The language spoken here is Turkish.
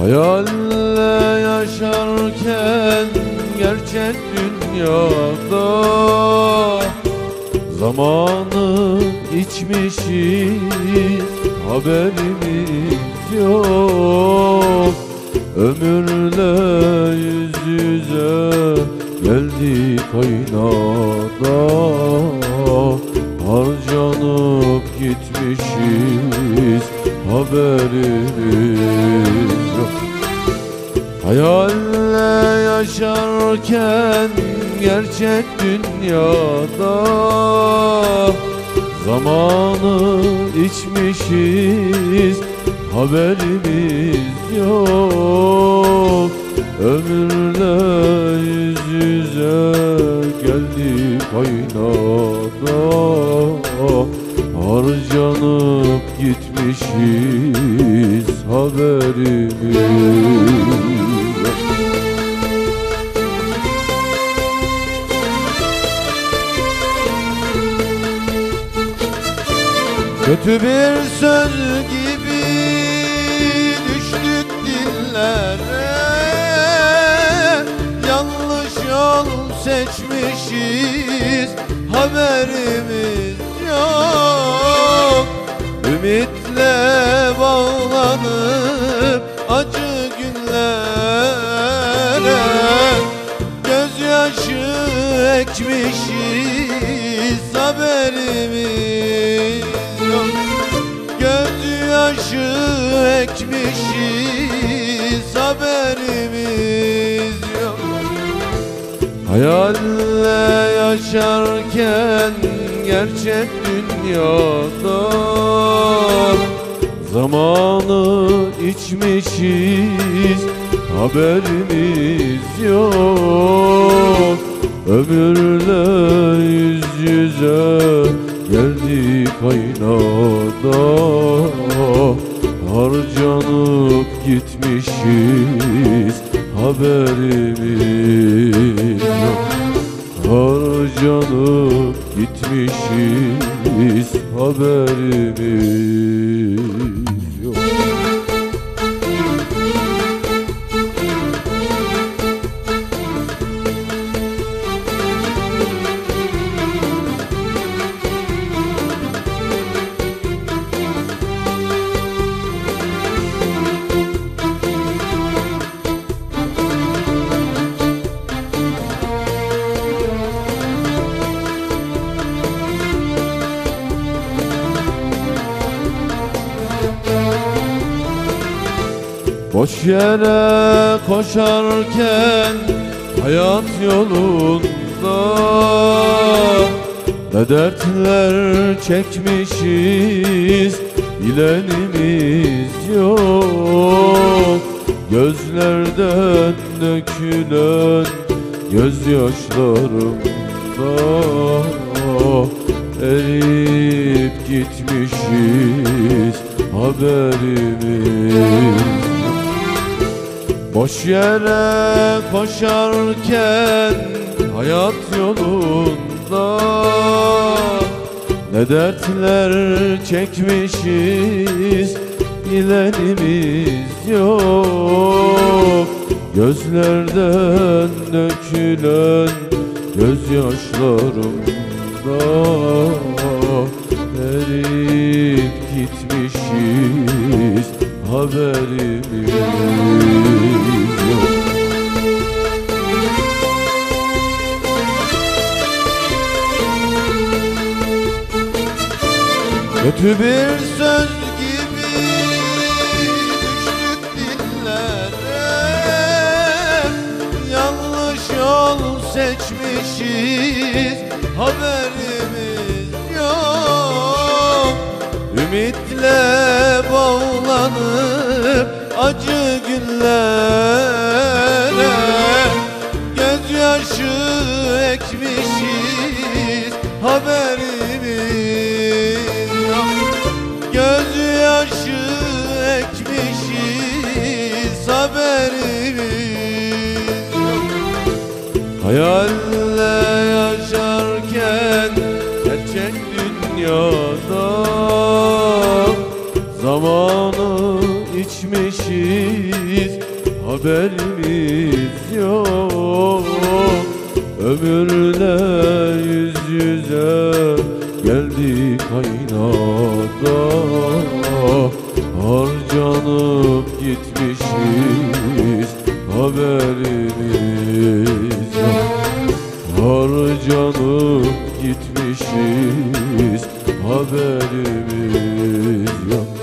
Hayalle yaşarken gerçek dünyada zamanı içmişiz, haberimiz yok. Ömürle yüz yüze geldik aynada, harcanıp gitmişiz, haberimiz yok. Hayalle yaşarken gerçek dünyada zamanı içmişiz, haberimiz yok. Ömürle yüz yüze geldik aynada, harcanıp gitmişiz, haberimiz yok. Kötü bir söz gibi düştük dillere, yanlış yol seçmişiz, haberimiz yok. Ümitle bağlanıp acı günlere gözyaşı ekmişiz, haberimiz yok. Gözyaşı ekmişiz, haberimiz yok. Hayalle yaşarken gerçek dünyada zamanı içmişiz, haberimiz yok. Ömürle yüz yüze geldik aynada, harcanıp gitmişiz, haberimiz yok. Harcanıp gitmişiz, haberimiz yok. Boş yere koşarken hayat yolunda ne dertler çekmişiz, bilenimiz yok. Gözlerden dökülen gözyaşlarımda eriyip gitmişiz, haberimiz. Boş yere koşarken hayat yolunda ne dertler çekmişiz, bilenimiz yok. Gözlerden dökülen gözyaşlarımda eriyip gitmişiz, haberimiz yok. Kötü bir söz gibi düştük dillere, yanlış yol seçmişiz, haberimiz yok. Ümitle bağlanıp acı günlere gözyaşı ekmişiz, haberimiz yok. Gözyaşı ekmişiz, haberimiz yok. Hayalle yaşarken gerçek dünyada zamanı içmişiz, haberimiz yok. Ömürle yüz yüze geldik aynada, harcanıp gitmişiz haberimiz yok. Harcanıp gitmişiz haberimiz yok.